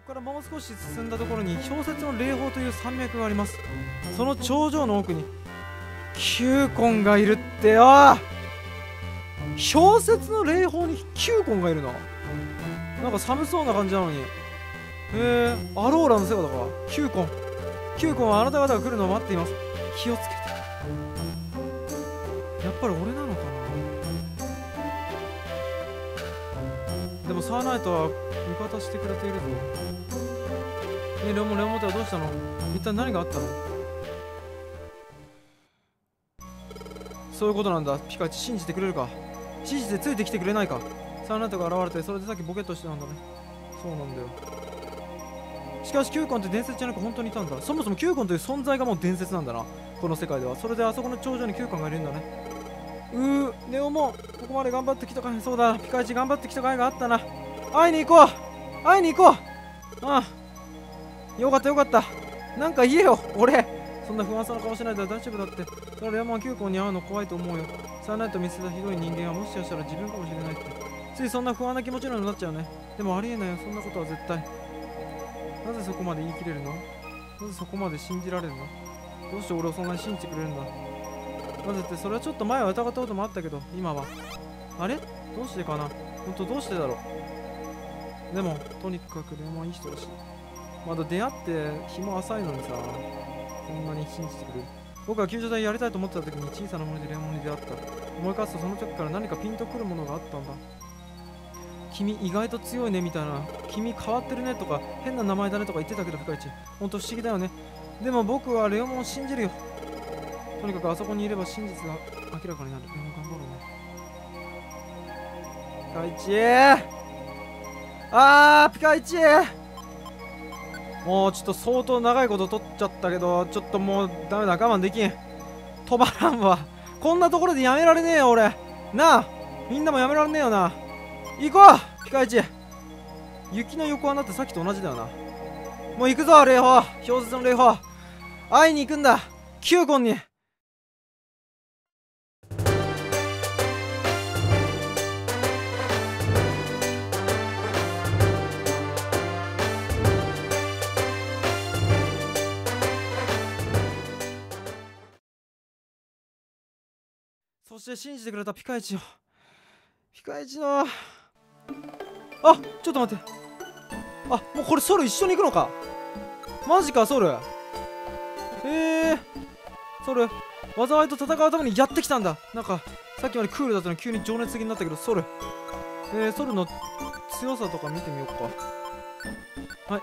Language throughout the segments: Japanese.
こからもう少し進んだところに氷雪の霊峰という山脈があります。その頂上の奥にキューコンがいるってよ。氷雪の霊峰にキューコンがいるの。なんか寒そうな感じなのに。アローラの姿か。キューコンはあなた方が来るのを待っています。気をつけて。やっぱり俺なのかな。でもサーナイトは味方してくれているぞ。レオモテはどうしたの？一体何があったの？そういうことなんだ。ピカイチ、信じてくれるか？信じてついてきてくれないか？サーナイトが現れて、それでさっきボケっとしてたんだね。そうなんだよ。しかしキューコンって伝説じゃなく本当にいたんだ。そもそもキューコンという存在がもう伝説なんだな、この世界では。それであそこの頂上にキューコンがいるんだね。ネオもここまで頑張ってきたかい？そうだ、ピカイチ頑張ってきた甲斐があったな。会いに行こう。ああ、よかったよかった。なんか言えよ、俺。そんな不安そうな顔しないで大丈夫だって。それレオモンキューコンに会うの怖いと思うよ。サーナイト見せたひどい人間はもしかしたら自分かもしれないって。ついそんな不安な気持ちになっちゃうね。でもありえないよ、そんなことは絶対。なぜそこまで言い切れるの？なぜそこまで信じられるの？どうして俺をそんなに信じてくれるんだ？なぜって、それはちょっと前は疑ったこともあったけど、今は。あれ？どうしてかな？ほんとどうしてだろう。でも、とにかくレオモンいい人だし。まだ出会って日も浅いのにさ、こんなに信じてくれる。僕は救助隊やりたいと思ってた時に小さなものでレオモンに出会った。思い返すとその時から何かピンとくるものがあったんだ。君意外と強いねみたいな、君変わってるねとか変な名前だねとか言ってたけど、ピカイチほんと不思議だよね。でも僕はレオモンを信じるよ。とにかくあそこにいれば真実が明らかになる。レオモン頑張ろうね。ピカイチピカイチ、もうちょっと相当長いこと取っちゃったけど、ちょっともうダメだ、我慢できん。止まらんわ。こんなところでやめられねえよ俺なあ。みんなもやめられねえよな。行こうピカイチ。雪の横穴ってさっきと同じだよな。もう行くぞ霊峰、氷雪の霊峰。会いに行くんだ、キューコンに。そして信じてくれたピカイチよ。ピカイチのちょっと待って。もうこれソル一緒に行くのか。マジかソル。ソル災いと戦うためにやってきたんだ。なんかさっきまでクールだったのに急に情熱的になったけど、ソルソルの強さとか見てみようか。はい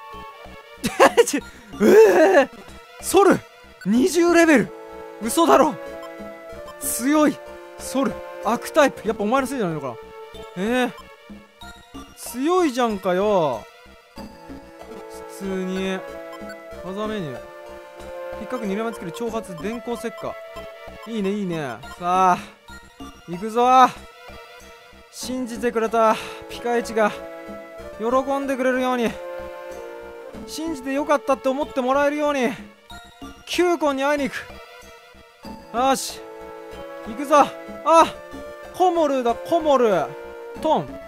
ソル20レベル、嘘だろ。強いソル悪タイプ。やっぱお前のせいじゃないのかな。強いじゃんかよ。普通に技メニュー引っかく2連作る挑発電光石火。いいねいいね。さあ行くぞ。信じてくれたピカイチが喜んでくれるように、信じてよかったって思ってもらえるようにキューコンに会いに行く。よし行くぞ。コモルだ、コモル。トン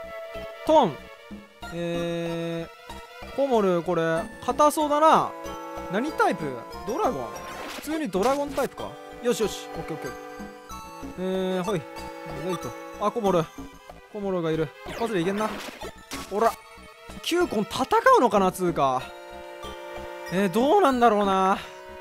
コモル、これ硬そうだな。何タイプ？ドラゴン。普通にドラゴンタイプか。よしよし、オッケーオッケー。ほいレイト。コモルがいる。一発でいけんな。ほらキューコン戦うのかなつうか。どうなんだろうな。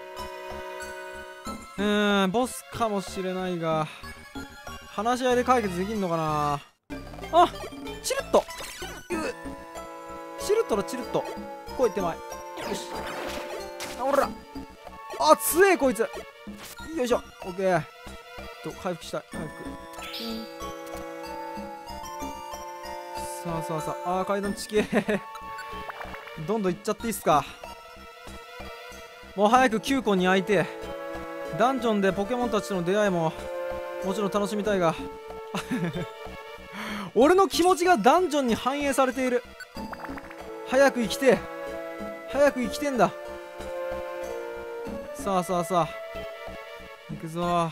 ボスかもしれないが、話し合いで解決できんのかな。チルッとチルッと来い手前。よしほら強えこいつ。よいしょオッケー。回復したい。回復さあ階段地形どんどんいっちゃっていいっすか。もう早くキューコンに会いてダンジョンでポケモンたちとの出会いももちろん楽しみたいが俺の気持ちがダンジョンに反映されている。早く生きてんだ。さあ行くぞ。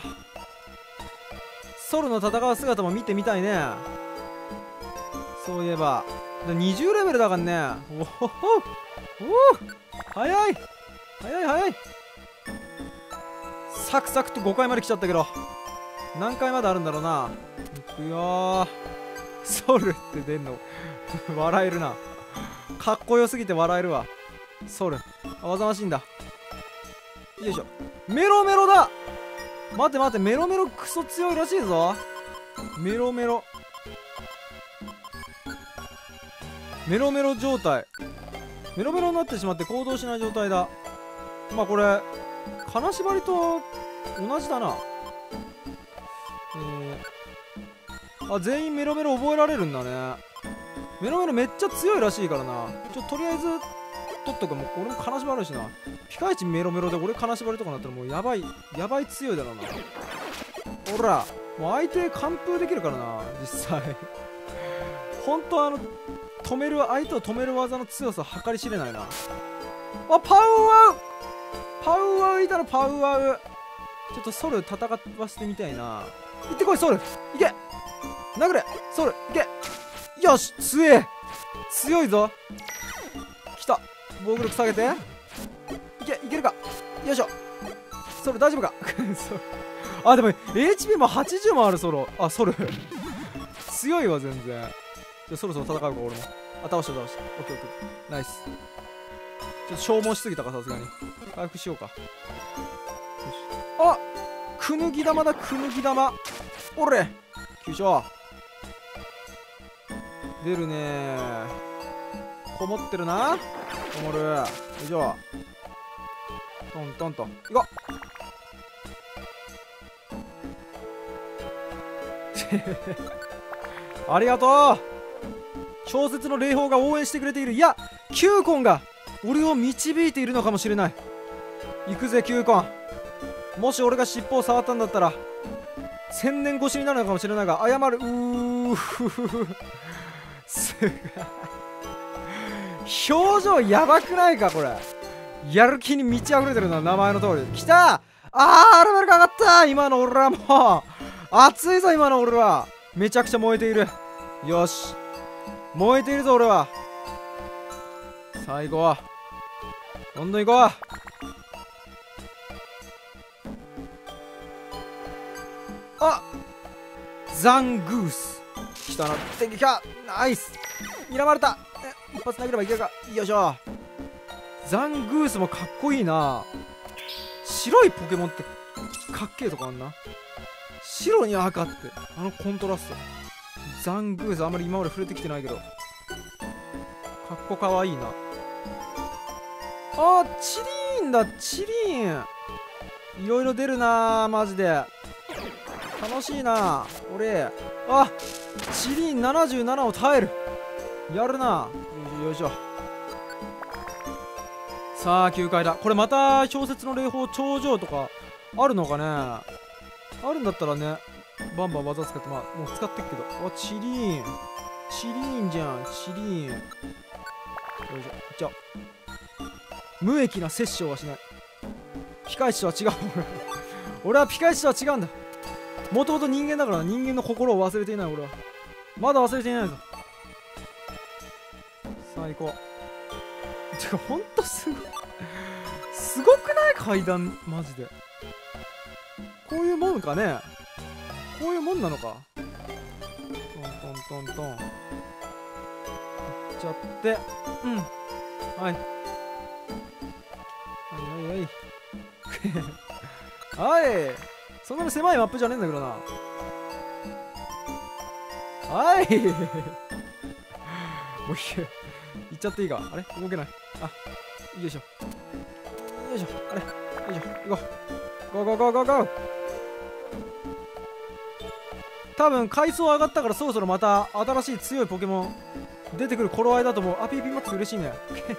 ソルの戦う姿も見てみたいね。そういえば 20レベルだからね。おほほおお早い早い早い。サクサクと5回まで来ちゃったけど、何回まであるんだろうな。いくよー。ソルって出んの笑えるな。かっこよすぎて笑えるわ。ソルあざましいんだ。よいしょ。メロメロだ。待って待って、メロメロクソ強いらしいぞ。メロメロメロメロ状態。メロメロになってしまって行動しない状態だ。まあこれ金縛りと同じだな。あ、全員メロメロ覚えられるんだね。メロメロめっちゃ強いらしいからな。とりあえず取っとく。もう俺も金縛りあるしな。ピカイチメロメロで俺金縛りとかなったらもうやばい強いだろうな。ほらもう相手完封できるからな実際ほんと相手を止める技の強さ計り知れないな。あ、パウアウいたらパウアウ。ちょっとソル戦わせてみたいな。行ってこいソル、いけ殴れソル、いけよし強いぞ。きた防御力下げて、いけるか。よいしょ。ソル大丈夫かあ、でも HP も80もあるソル強いわ全然。じゃあそろそろ戦うか俺も。あ、倒した。オッケーオッケーナイス。ちょっと消耗しすぎたかさすがに。回復しようか。よし。あ、くぬぎ玉だくぬぎ玉。おれ急所出るねー。こもってるな。こもる。よいしょ。トントンといこありがとう。小説の霊峰が応援してくれている。いやキューコンが俺を導いているのかもしれない。行くぜキューコン。もし俺が尻尾を触ったんだったら1000年越しになるのかもしれないが謝る。すごい表情やばくないかこれ。やる気に満ち溢れてるな。名前の通り。きた。レベルが上がった。今の俺はもう熱いぞ。今の俺はめちゃくちゃ燃えている。よし燃えているぞ俺は。最後はどんどん行こう。あ、ザングース来たな。敵か。ナイス。睨まれた。一発殴ればいけるか。よいしょ。ザングースもかっこいいな。白いポケモンってかっけえとこあんな。白に赤ってコントラスト。ザングースあんまり今まで触れてきてないけどかっこかわいいな。チリーンだ。チリーンいろいろ出るなマジで楽しいな俺。チリーン77を耐える。やるな。よいしょ。さあ9回だ。これまた小説の霊峰頂上とかあるのかね。あるんだったらねバンバン技使って、まあもう使ってっけど。チリーンじゃん。チリーンよいしょ。いっちゃおう。無益な殺生はしない。ピカイチとは違う俺はピカイチとは違うんだ。もともと人間だからな。人間の心を忘れていない俺は。まだ忘れていないぞ。さあ行こう。てかほんとすごくない階段マジで。こういうもんかね。こういうもんなのか。トントントントンいっちゃって。はいはいそんなに狭いマップじゃねえんだけどな。はいもういっちゃっていいか。あれ動けない。よいしょよいしょ。あれよいしょ。行こう。ゴーゴーゴーゴーゴー。多分階層上がったからそろそろまた新しい強いポケモン出てくる頃合いだと思う。ピーピーマックス嬉しいね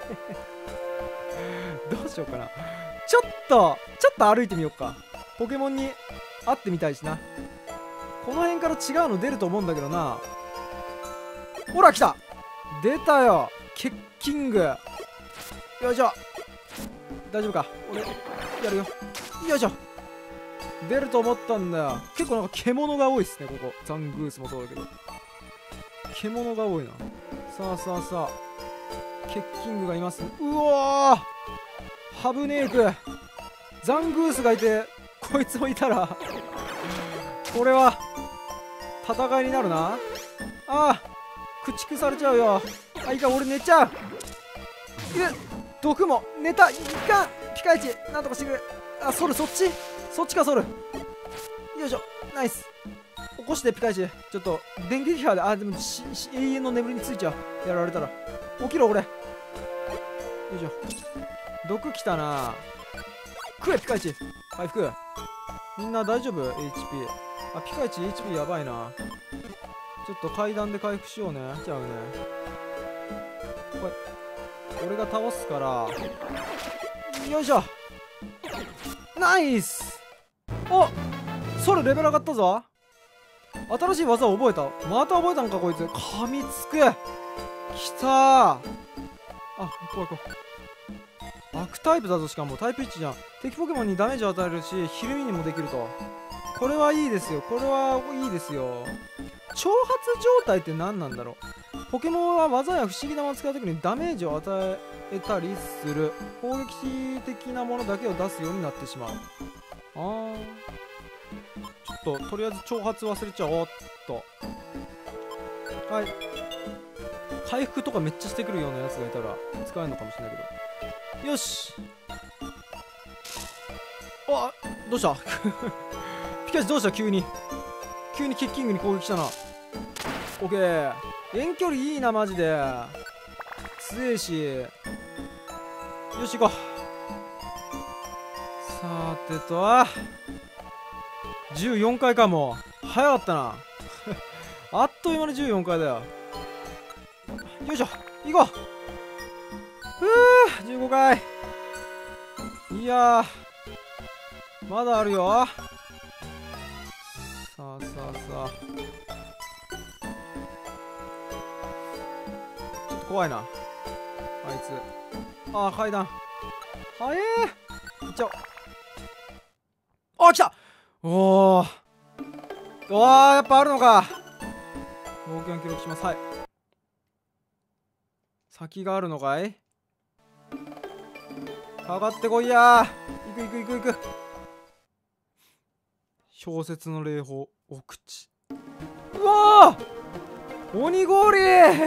どうしようかな。ちょっと歩いてみようか。ポケモンに会ってみたいしな。この辺から違うの出ると思うんだけどな。ほら来た。出たよケッキング。よいしょ。大丈夫か。俺やるよ。よいしょ。出ると思ったんだよ。結構なんか獣が多いっすねここ。ザングースもそうだけど獣が多いな。 さあさあさあ、ケッキングがいます。うわー、ハブネーク、ザングースがいて、こいつもいたらこれは戦いになるな。あー、駆逐されちゃうよ。あ、いいか、俺寝ちゃう。毒も寝た。いかん、ピカイチなんとかしてくれ。あ、ソル、そっちか、ソル。よいしょ、ナイス。起こしてピカイチ。ちょっと電撃波で、あ、でも永遠の眠りについちゃう。やられたら起きろ、俺。よいしょ。毒きたな。食え、ピカイチ。回復。みんな大丈夫？ HP。あ、ピカイチ HP やばいな。ちょっと階段で回復しようね。じゃあね、これ俺が倒すから。よいしょ、ナイス。お、ソルレベル上がったぞ。新しい技を覚えた。また覚えたんかこいつ。噛みつく。きたー。あ、行こう行こう。悪タイプだぞ。しかもタイプ1じゃん。敵ポケモンにダメージを与えるし、ひるみにもできると。これはいいですよ。これはいいですよ。挑発状態って何なんだろう。ポケモンは技や不思議なものを使うときにダメージを与えたりする。攻撃的なものだけを出すようになってしまう。あー、ちょっととりあえず挑発忘れちゃおうっと。はい、回復とかめっちゃしてくるようなやつがいたら使えるのかもしれないけど。よし。あ、どうしたピカチュウどうした。急にキッキングに攻撃したな。オッケー、遠距離いいなマジで。強えし。よし行こう。さてと、14回か。も早かったなあっという間に14回だよ。よいしょ、行こう。15回。いやー、まだあるよ。さあさあさあ、ちょっと怖いなあいつ。あー、階段早えー。いっちゃおう。あ、来た。おー、やっぱあるのか。冒険記録します。はい、先があるのかい。かかってこいやー。行く。小説の霊峰お口。うわー、鬼氷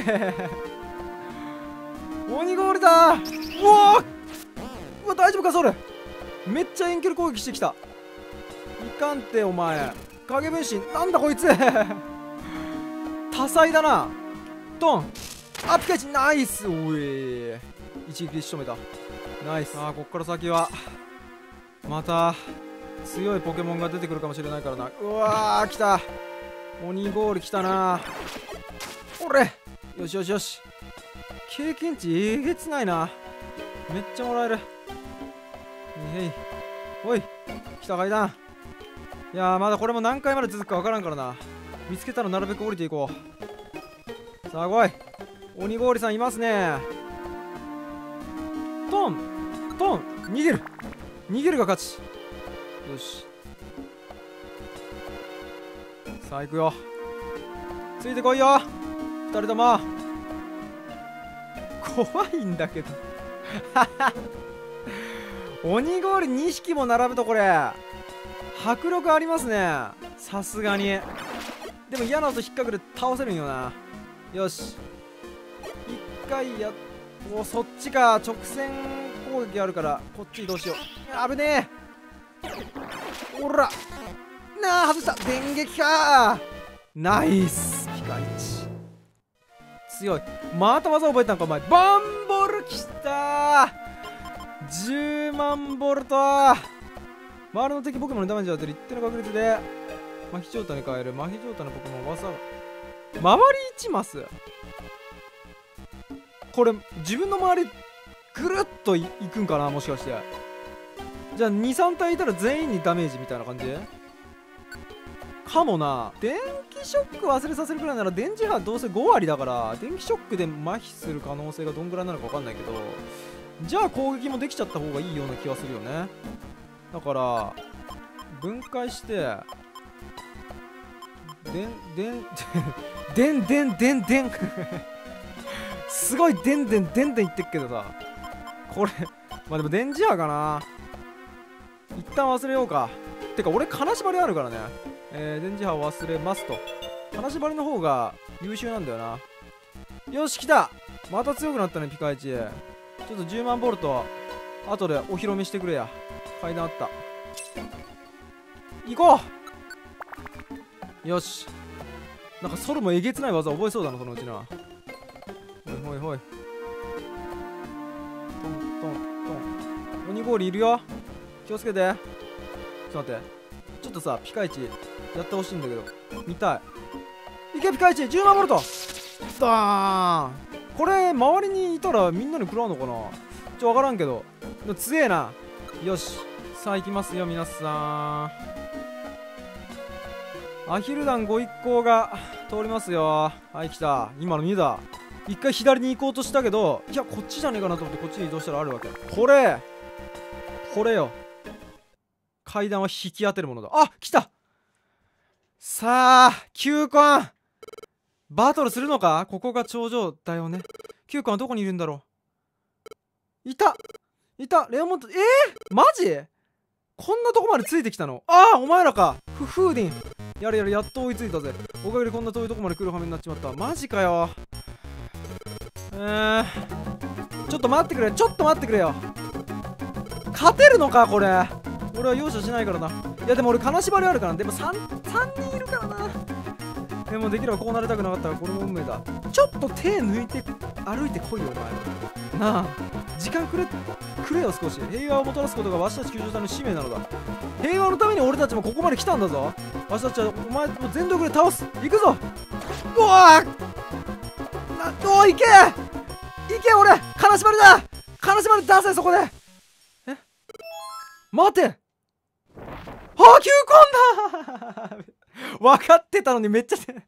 鬼氷だ。うわ大丈夫かそれ。めっちゃ遠距離攻撃してきた。いかんてお前。影分身なんだこいつ多彩だな。ドン。あ、ピカイチナイス。おい、一撃で仕留めた。ナイス。こっから先はまた強いポケモンが出てくるかもしれないからな。うわー、来た。鬼氷来たな。おれ、よし。経験値えげつないな。めっちゃもらえる。おい、来た階段。いやー、まだこれも何回まで続くか分からんからな。見つけたらなるべく降りていこう。さあ来い。鬼氷さんいますね。トン逃げるが勝ち。よし、さあ行くよ。ついてこいよ二人とも。怖いんだけど鬼氷2匹も並ぶとこれ迫力ありますね。さすがに。でも嫌な音引っかくで倒せるんよな。よし、一回やっ、お、そっちか。直線攻撃あるからこっち移動しよう。危ねえ。おらなあ、外した。電撃か。ナイス。ピカイチ強い。また技覚えたんかお前。バンボルきたー。10万ボルト。周りの敵ポケモンにダメージを当てる一定の確率で麻痺状態に変える。麻痺状態のポケモン技が周り1マス。これ自分の周りぐるっといくんかな、もしかして。じゃあ 2,3 体いたら全員にダメージみたいな感じかもな。電気ショック忘れさせるくらいなら電磁波どうせ5割だから、電気ショックで麻痺する可能性がどんぐらいなのか分かんないけど、じゃあ攻撃もできちゃった方がいいような気がするよね。だから分解してでんすごいでんでんでんでんいってっけどさ、これまあでも電磁波かな。一旦忘れようか。てか俺金縛りあるからね。電磁波を忘れますと。金縛りの方が優秀なんだよな。よし来た。また強くなったねピカイチ。ちょっと10万ボルト後でお披露目してくれや。階段あった。行こう。よし。なんかソルもえげつない技覚えそうだなそのうちな。ほいほいほい。トントントン。鬼氷いるよ。気をつけて。ちょっと待って。ちょっとさピカイチやってほしいんだけど。見たい。いけピカイチ10万ボルト。ダーン。これ周りにいたらみんなに食らうのかな。分からんけど強えな。よしさあ行きますよ皆さん。アヒル団ご一行が通りますよ。はい来た。今の2だ。一回左に行こうとしたけど、いやこっちじゃねえかなと思ってこっちに移動したらあるわけ。これよ。階段は引き当てるものだ。あ来た。さあ球根バトルするのか。ここが頂上だよね。球根はどこにいるんだろう。いたレオモント。マジこんなとこまでついてきたの。ああお前らか。フーディンやれやっと追いついたぜ。おかげでこんな遠いとこまで来る羽目になっちまった。マジかよ。ちょっと待ってくれよ。勝てるのかこれ。俺は容赦しないからな。いやでも俺金縛りあるからな。でも3人いるからな。でもできればこうなりたくなかったらこれも運命だ。ちょっと手抜いて歩いてこいよお前なあ。時間くれよ少し。平和をもたらすことがわしたち救助隊の使命なのだ。平和のために俺たちもここまで来たんだぞ。わしたちはお前も全力で倒す。行くぞ。うわおいけ俺金縛りだ。金縛り出せそこで。待て。球根だ分かってたのにめっちゃテン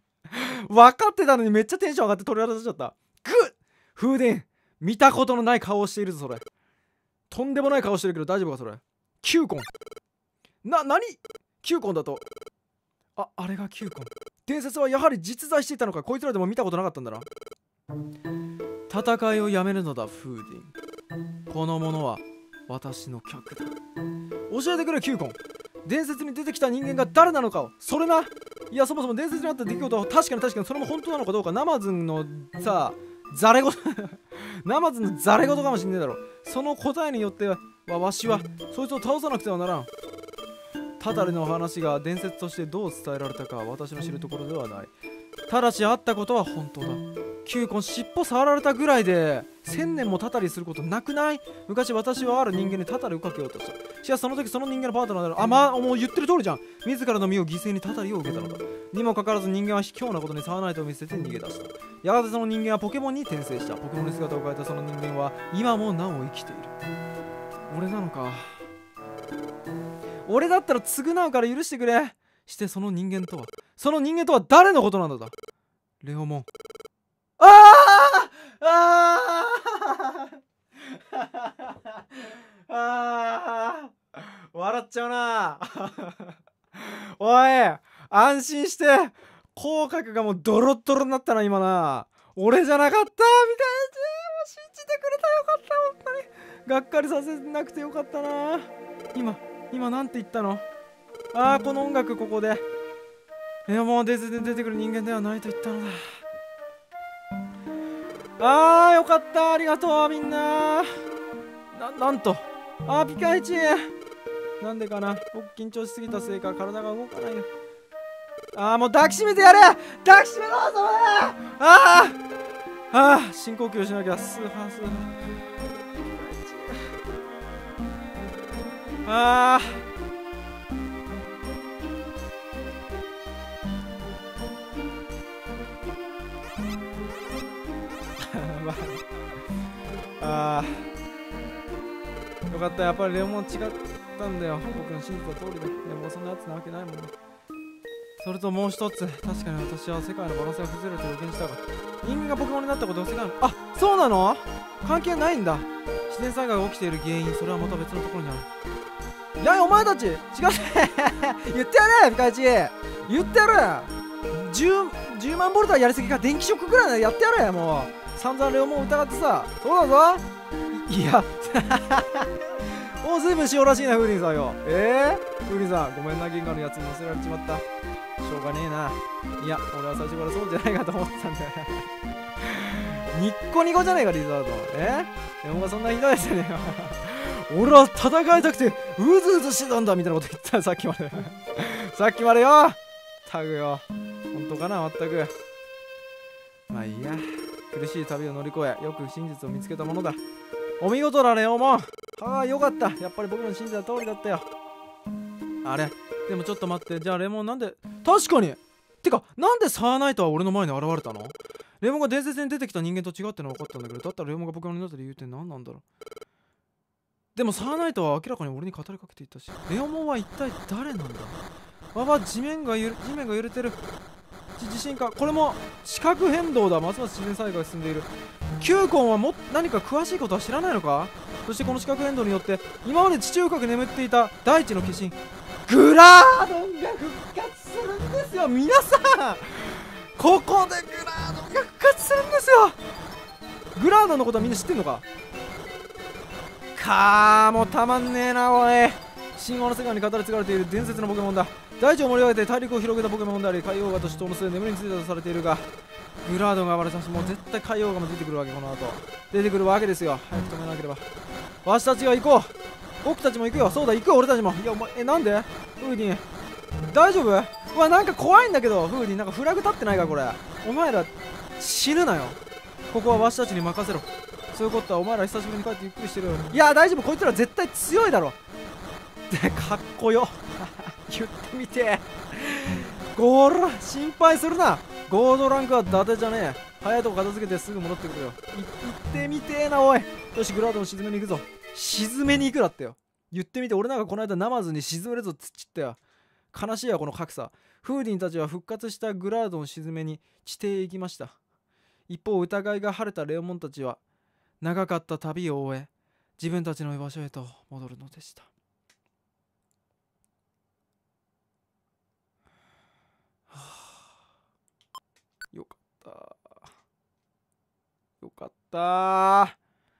ション上がって鳥肌立っちゃった。フーディン見たことのない顔をしているぞそれ。とんでもない顔してるけど大丈夫かそれ。球根何球根だと。あれが球根。伝説はやはり実在していたのか。こいつらでも見たことなかったんだな。戦いをやめるのだフーディン。この者は私の客だ。教えてくれ球根。伝説に出てきた人間が誰なのかを。それな。いやそもそも伝説にあった出来事は確かにそれも本当なのかどうか。ナマズンのさザレ言ナマズンのザレ言かもしんねえだろ。その答えによってはわしはそいつを倒さなくてはならん。タタルの話が伝説としてどう伝えられたか私の知るところではない。ただしあったことは本当だ。球根尻尾触られたぐらいで1000年もタタリすることなくない。昔私はある人間にタタリをかけようとした。しかしその時その人間のパートナーである。もう言ってる通りじゃん。自らの身を犠牲にタタリを受けたのだ。にもかかわらず人間は卑怯なことに触らないと見せて逃げ出した。やがてその人間はポケモンに転生した。ポケモンに姿を変えたその人間は今もなお生きている。俺なのか。俺だったら償うから許してくれ。してその人間とは誰のことなんだ。レオモン。笑っちゃうなおい安心して。口角がもうドロッドロになったな今な。俺じゃなかったみたいな。もう信じてくれたよかった本当に。がっかりさせなくてよかったな。今なんて言ったの。この音楽ここでもう伝説に出てくる人間ではないと言ったのだ。よかった。ありがとうみんな。なんとピカイチなんでかな。僕緊張しすぎたせいか体が動かないよ。もう抱きしめてやれ。抱きしめろそれ。深呼吸しなきゃ。スーハーよかった。やっぱりレオモン違ったんだよ。僕の信じた通りだ。でもそんなやつなわけないもんね。それともう一つ、確かに私は世界のバランスが崩れると予見したが、人間がポケモンになったことを世界のそうなの。関係ないんだ。自然災害が起きている原因、それはまた別のところにある。いやお前たち違う言ってやれピカイチ。言ってやれ。10万ボルトはやりすぎか。電気ショックぐらいやってやれ。もう散々レオモンを疑ってさ。そうだぞ。いやもうずいぶん塩らしいな、フーリンさんよ。フーリンさん、ごめんな、銀河のやつに乗せられちまった。しょうがねえな。いや、俺は最初からそうじゃないかと思ってたんだよニッコニコじゃねえか、リザード。レオモンがそんなひどいですよね俺は戦いたくてうずうずしてたんだみたいなこと言ったさっきまでさっきまでよ。タグよ、本当かな、まったく。まあいいや、苦しい旅を乗り越えよく真実を見つけたものだ。お見事だレオモン。ああ、よかった。やっぱり僕の信じた通りだったよ。あれ、でもちょっと待って、じゃあレモンなんで、確かにてかなんでサーナイトは俺の前に現れたの？レモンが伝説に出てきた人間と違ってのは分かったんだけど、だったらレモンがポケモンになった理由って何なんだろう。でもサーナイトは明らかに俺に語りかけていたし、レオモンは一体誰なんだ？地面が揺れてる。地震か。これも地殻変動だ。ますます自然災害が進んでいる。キューコンは何か詳しいことは知らないのか？そしてこの地殻変動によって今まで地中深く眠っていた大地の化身グラードンが復活するんですよ。皆さん、ここでグラードンが復活するんですよ。グラードンのことはみんな知ってんのか？もうたまんねえなおい。神話の世界に語り継がれている伝説のポケモンだ。大地を盛り上げて大陸を広げたポケモンであり、海洋画と死闘の末眠りについたとされているが、グラードンが暴れたし、もう絶対海洋画も出てくるわけ。この後出てくるわけですよ。早く止めなければ。わしたちが行こう。僕たちも行くよ。そうだ、行くよ俺たちも。いやお前、なんでフーディン大丈夫？うわ、なんか怖いんだけど。フーディンなんかフラグ立ってないかこれ。お前ら死ぬなよ。ここはわしたちに任せろ。そういうことはお前ら久しぶりに帰ってゆっくりしてるよ。いや大丈夫、こいつら絶対強いだろ。でかっこよ言ってみてごら心配するな。ゴードランクは伊達じゃねえ。早いとこ片付けてすぐ戻ってくるよ。行ってみてえなおい。よし、グラードン沈めに行くぞ。沈めに行くだってよ。言ってみて。俺なんかこの間ナマズに沈めるぞっつっちったよ。悲しいわこの格差。フーディンたちは復活したグラードンを沈めに地底へ行きました。一方疑いが晴れたレオモンたちは長かった旅を終え自分たちの居場所へと戻るのでした。よかったよかった。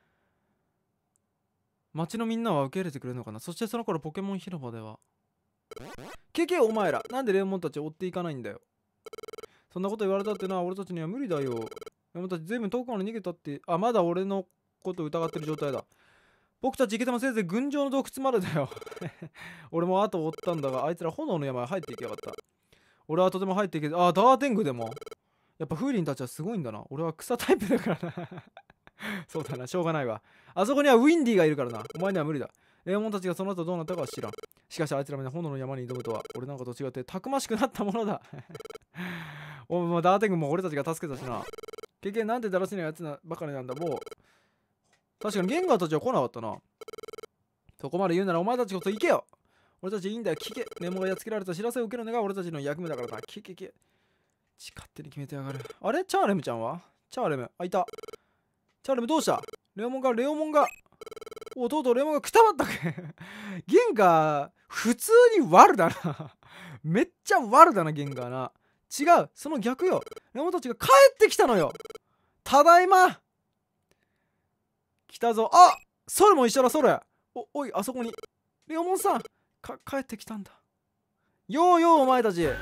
町のみんなは受け入れてくれるのかな。そしてその頃ポケモン広場ではケケお前らなんでレオモンたちを追っていかないんだよ。そんなこと言われたってのは俺たちには無理だよ。レオモンたちずいぶん遠くまで逃げたって。まだ俺のこと疑ってる状態だ。僕たち行けてもせいぜい群青の洞窟までだよ俺も後を追ったんだが、あいつら炎の山へ入っていきやがった。俺はとても入っていけず、ダーテングでもやっぱフーリンたちはすごいんだな。俺は草タイプだからなそうだな、しょうがないわ。あそこにはウィンディがいるからな。お前には無理だ。レオモンたちがその後どうなったかは知らん。しかしあいつらみんな炎の山に挑むとは俺なんかと違ってたくましくなったものだもうダーテングも俺たちが助けたしな。結局なんでだらしないやつばかりなんだ。もう確かにゲンガーたちは来なかったな。そこまで言うならお前たちこそ行けよ。俺たちいいんだよ、聞け。レモンがやっつけられた知らせを受けるのが俺たちの役目だからな。聞け。勝手に決めてやがる。あれチャーレムちゃんは？チャーレム、いた。チャーレムどうした？レオモンがおとうとうレオモンがくたばったかゲンガー普通に悪だなめっちゃ悪だなゲンガーな。違う、その逆よ。レオモンたちが帰ってきたのよ。ただいま来たぞ。ソルも一緒だ。ソルおい、あそこにレオモンさん帰ってきたんだ。ようお前たち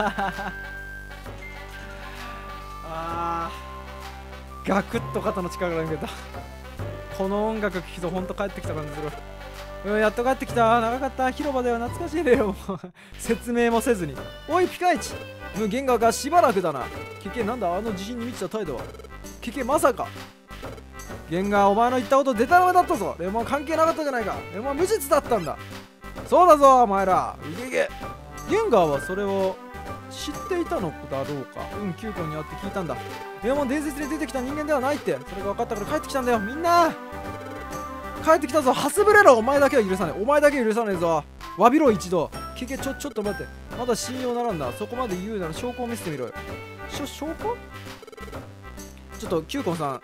ガクッと肩の力が抜けた。この音楽聴くとほんと帰ってきた感じする。やっと帰ってきた。長かった。広場では懐かしいねよ説明もせずに。おいピカイチ、ゲンガーがしばらくだな。ケケなんだあの自信に満ちた態度は。ケケまさか。ゲンガーお前の言ったことデタラメだったぞ。レモン関係なかったじゃないか。レモンは無実だったんだ。そうだぞお前ら。ゲンガーはそれを知っていたのだろうか。キューコンに会って聞いたんだ。レモン伝説に出てきた人間ではないって。それが分かったから帰ってきたんだよ。みんな帰ってきたぞ。ハスブレロお前だけは許さない。お前だけ許さないぞ。詫びろ一度。ケケちょっと待って。まだ信用ならんな。そこまで言うなら証拠を見せてみろよ。証拠？ちょっとキューコンさ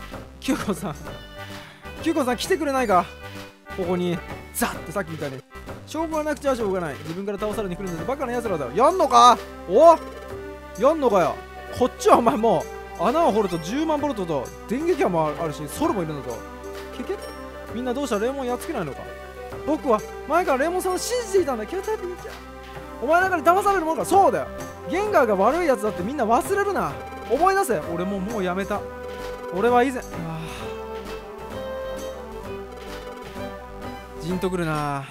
ん来てくれないか。ここにザッってさっきみたいに証拠がなくちゃしょうがない。自分から倒されに来るんだぞ。バカな奴らだよ。やんのかよ。こっちはお前も穴を掘ると10万ボルトと電撃波もあるし、ソルもいるんだと。ケケ、みんなどうした？レーモンやっつけないのか？僕は前からレーモンさんを信じていたんだ。キャタピーちゃん、お前なんかに騙されるもんか。そうだよ、ゲンガーが悪いやつだってみんな忘れるな。思い出せ。俺もうやめた。俺は以前、じんとくるな。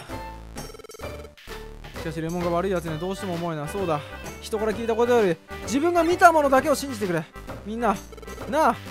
しかしレモンが悪いやつにはどうしても思えな。そうだ、人から聞いたことより自分が見たものだけを信じてくれ。みんななあ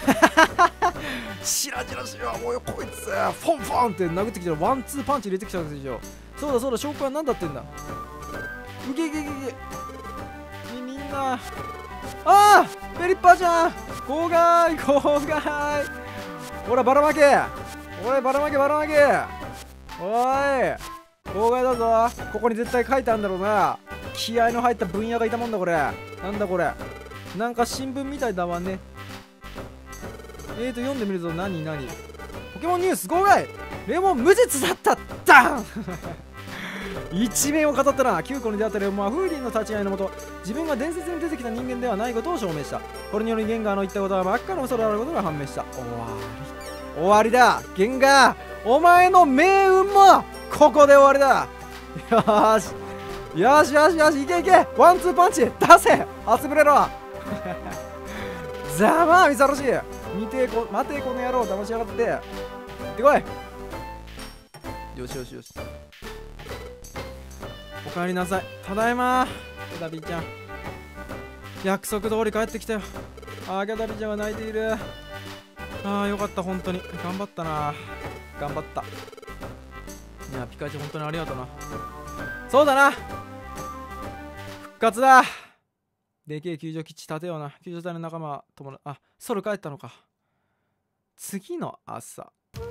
しらじらしいわ。もうよこいつフォンフォンって殴ってきたらワンツーパンチ入れてきたんですよ。そうだそうだ、証拠は何だってんだ。うげげげげみんな。ああペリッパーちゃん、妨害妨害。ほらばらまけ、おいばらまけばらまけ、おい妨害だぞ。ここに絶対書いてあるんだろうな。気合の入った分野がいたもんだ。これなんだこれ、なんか新聞みたいだわね。読んでみるぞ。何ポケモンニュース号外、レモン無実だった。ダン一面を語ったな。9個に出会ったレモンはフーリンの立ち会いのもと、自分が伝説に出てきた人間ではないことを証明した。これによりゲンガーの言ったことは真っ赤な嘘であることが判明した。終わりだゲンガー、お前の命運もここで終わりだ。よーしよしよしよし、いけいけ、ワンツーパンチ出せ、アスブレロざまあ見さらしい。待てこの野郎、騙しやがって。行ってこい。よしよしよし、おかえりなさい。ただいまギャダビーちゃん、約束通り帰ってきたよ。ギャダビーちゃんが泣いている。よかった、本当に頑張ったな。頑張った。いやピカチュウ本当にありがとうな。そうだな、復活だ。でけえ救助基地建てような。救助隊の仲間友達、ソル帰ったのか。次の朝、よ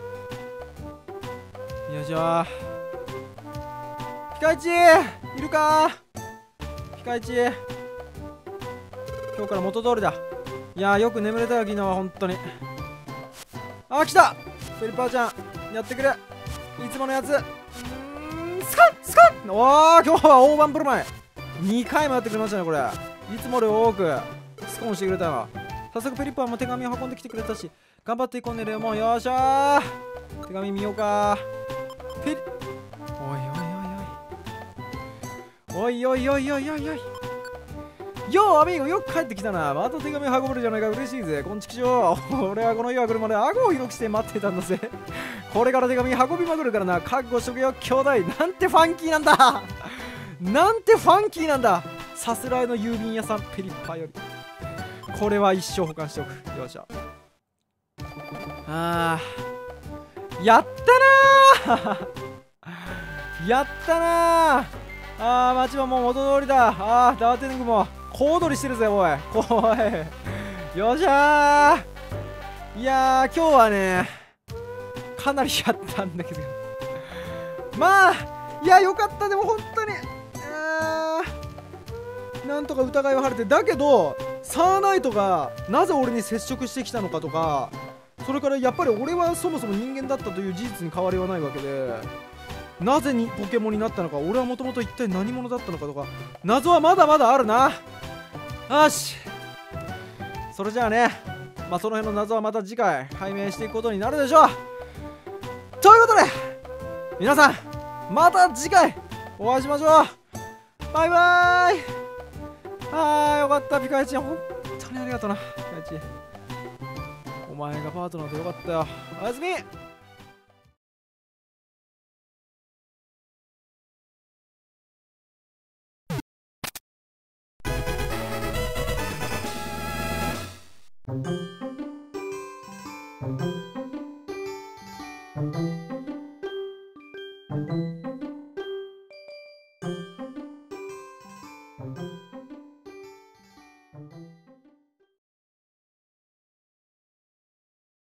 いしょ。ピカイチいるか。ピカイチ今日から元通りだ。いやーよく眠れたよ昨日は本当に。来たペリパーちゃん、やってくれ、いつものやつ。スカッスカッ。今日は大盤振る舞い2回もやってくれましたね。これいつもより多くスコーンしてくれたわ。早速ペリッパーも手紙を運んできてくれたし、頑張っていこうねレモン。よっしゃー、手紙見ようか。ペリ、おいおいおいおいおいおいおい、よーアミーゴ、よく帰ってきたな。また手紙運べるじゃないか、嬉しいぜ。こんちきしょう。俺はこの日が来るまで顎を広くして待ってたんだぜ。これから手紙運びまくるからな、覚悟しとけよ兄弟。なんてファンキーなんだなんてファンキーなんだ。さすらいの郵便屋さんペリッパーより。これは一生保管しておく。よっしゃ。やったなーやったなー。街はもう元通りだ。ダーテニングも小躍りしてるぜおい。怖い。よっしゃー。いやー今日はねかなりやったんだけど、まあいやよかった。でも本当になんとか疑いは晴れて。だけどサーナイトがなぜ俺に接触してきたのかとか、それからやっぱり俺はそもそも人間だったという事実に変わりはないわけで、なぜにポケモンになったのか、俺はもともと一体何者だったのかとか、謎はまだまだあるな。よし、それじゃあね、その辺の謎はまた次回解明していくことになるでしょう。ということで皆さんまた次回お会いしましょう。バイバーイ。よかったピカイチ、本当にありがとうなピカイチ。お前がパートナーでよかったよ。おやすみ。